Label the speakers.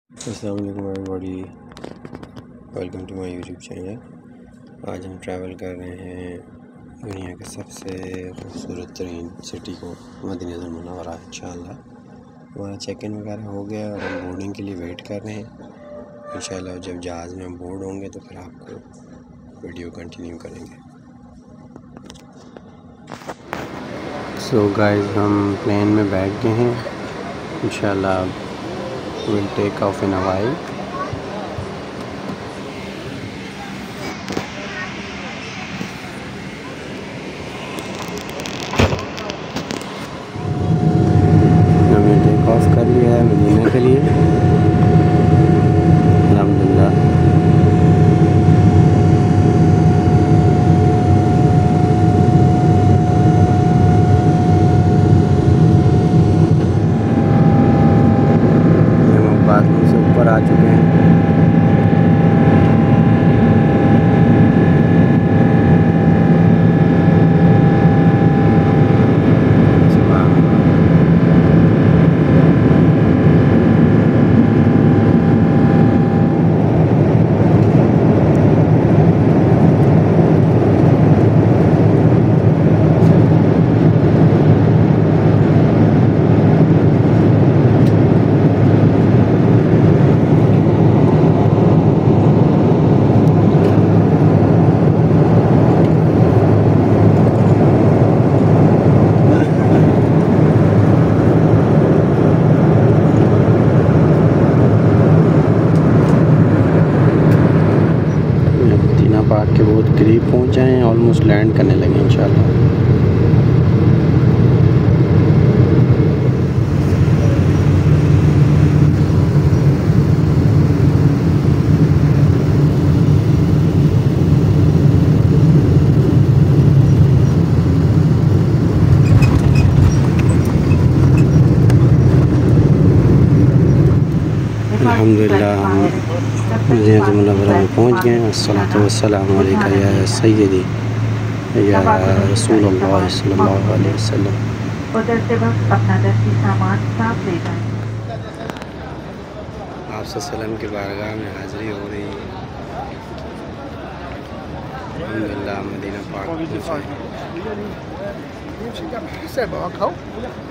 Speaker 1: अस्सलाम वालेकुम everybody, welcome to my YouTube channel. आज हम ट्रैवल कर रहे हैं दुनिया के सबसे खूबसूरत तरीन सिटी को, मदीना मुनव्वरा। इंशाअल्लाह हमारा चेक इन वगैरह हो गया और हम बोर्डिंग के लिए वेट कर रहे हैं। इंशाअल्लाह जब जहाज़ में हम बोर्ड होंगे तो फिर आपको वीडियो कंटिन्यू करेंगे। सो गाइस, हम प्लेन में बैठ गए हैं। इंशाअल्लाह we'll take off in a while. हमने टेक ऑफ कर लिया है मदीना के लिए, अल्हम्दुलिल्लाह। बादलों से ऊपर आ चुके हैं। पार्क के बहुत करीब पहुँचे हैं, ऑलमोस्ट लैंड करने लगे इंशाल्लाह। अल्हम्दुलिल्लाह हम मदीना मुनव्वरा में पहुँच गए हैं। अस्सलातु वस्सलामु अलैका या सय्यदी या रसूलुल्लाह सल्लल्लाहु अलैहि वसल्लम।
Speaker 2: उतरते वक्त अपना दस्ती सामान साथ ले जाएं।
Speaker 1: आप सल्लम की बारगाह में हाज़िरी हो रही है। अल्हम्दुलिल्लाह मदीना पाक पहुँचे।